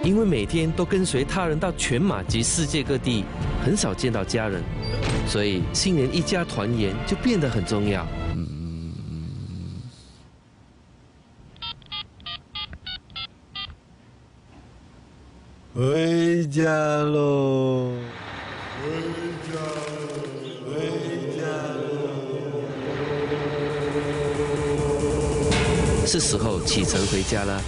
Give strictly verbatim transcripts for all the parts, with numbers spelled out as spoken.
因为每天都跟随他人到全马及世界各地，很少见到家人，所以新年一家团圆就变得很重要。 回家喽！回家喽！回家喽！ 是时候启程回家了。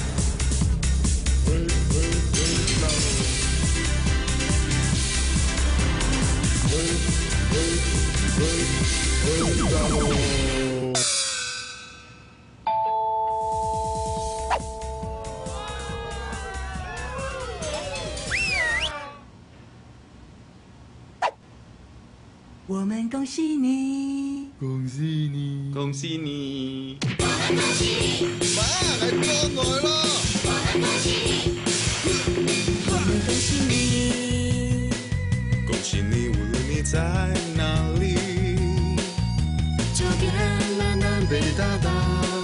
我们恭喜你， 恭喜你， 恭喜你！ 我们恭喜你， 妈来捉我咯！ 我们恭喜你， 我们恭喜你， 恭喜你，无论你在哪里， 走遍了南北大道，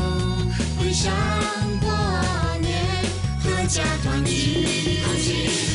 回乡过年，阖家团聚，恭喜你。